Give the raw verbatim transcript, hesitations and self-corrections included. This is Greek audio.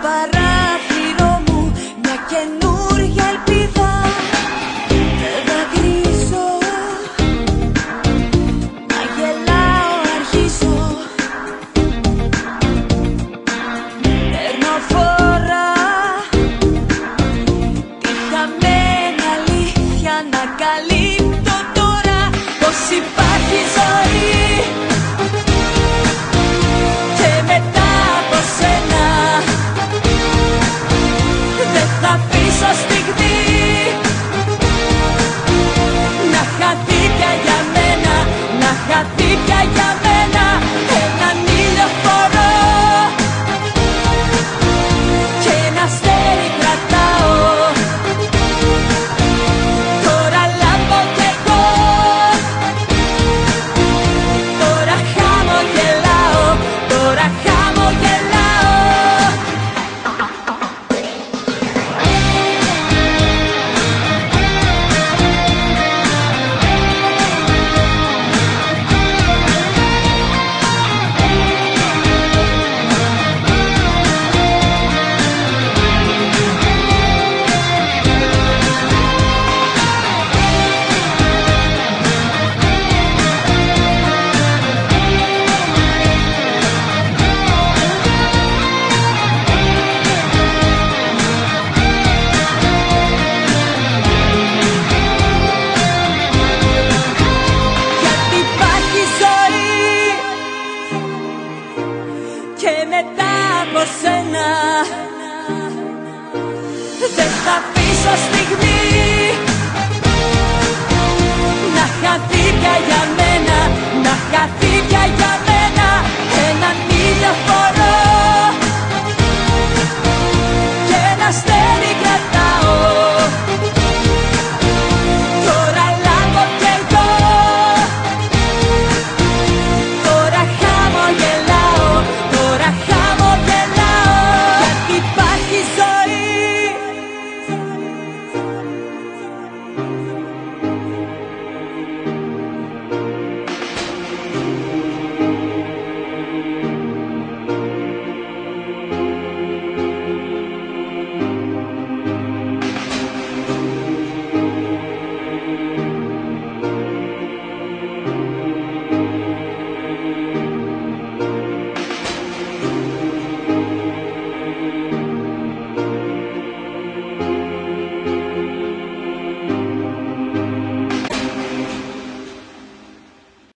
παράθυρο μου μια καινούρια ελπίδα. Δεν δακρύζω, μα γελάω, αρχίζω. Παίρνω φορά τη χαμένη αλήθεια να καλύπτω τώρα πως υπάρχει ζωή. Και μετά από σένα δεν θα αφήσω στιγμή να χαθεί πια για μένα, να χαθεί πια για μένα. Έναν ηλιοφόρο και ένα αστέρι κρατάω. Τώρα λάμπω κι εγώ, τώρα χαμογελάω, τώρα χαμογελάω. Γιατί υπάρχει ζωή και μετά από σένα δεν θα αφήσω στιγμή να χαθεί πια για μένα, να χαθεί πια για μένα. Έναν ηλιοφόρο